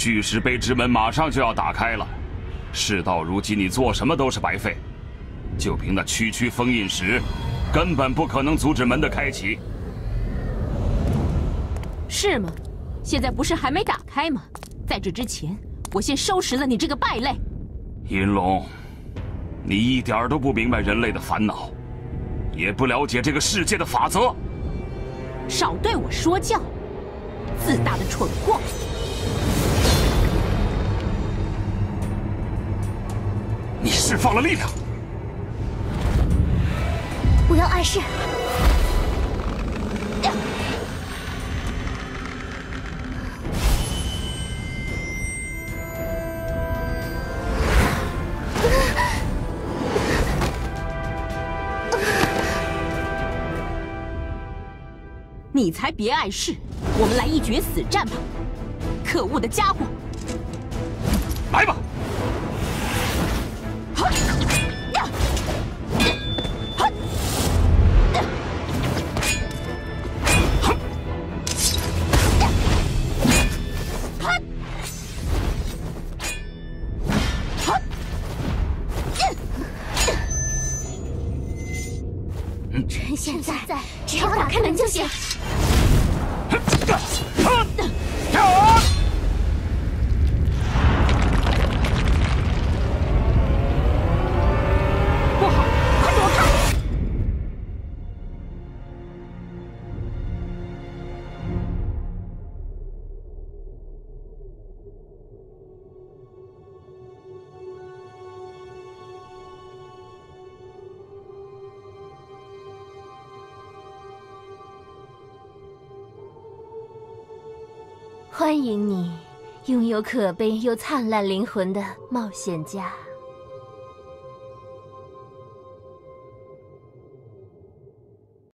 巨石碑之门马上就要打开了，事到如今，你做什么都是白费。就凭那区区封印石，根本不可能阻止门的开启。 是吗？现在不是还没打开吗？在这之前，我先收拾了你这个败类。 银龙，你一点儿都不明白人类的烦恼，也不了解这个世界的法则。 少对我说教，自大的蠢货！ 你释放了力量。 不要碍事。 你才别碍事，我们来一决死战吧！可恶的家伙， 来吧！ 趁现在，只要打开门就行。 不好，快躲开！ 欢迎你，拥有可悲又灿烂灵魂的冒险家。